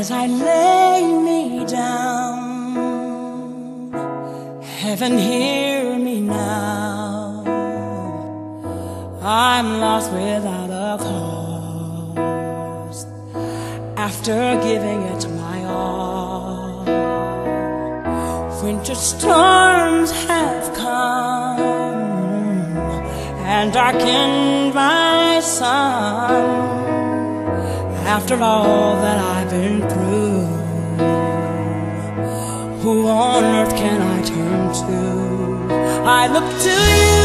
as I lay me down. Heaven, hear me now. I'm lost without a cause, after giving it my all. Winter storms have come and darkened my sun. After all that I've been through, who on earth can I turn to? I look to you,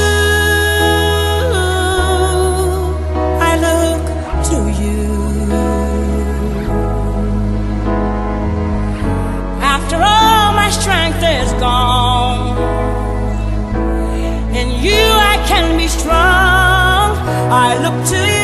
I look to you. After all my strength is gone, in you I can be strong. I look to you,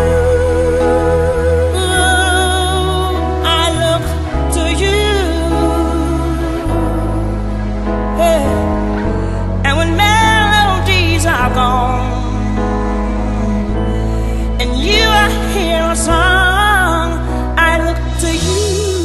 and you I hear a song. I look to you.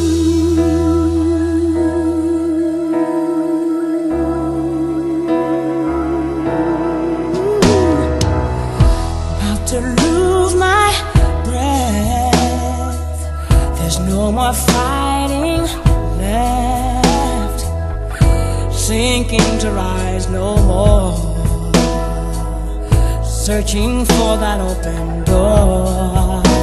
About to lose my breath, there's no more fighting left, sinking to rise no more, searching for that open door.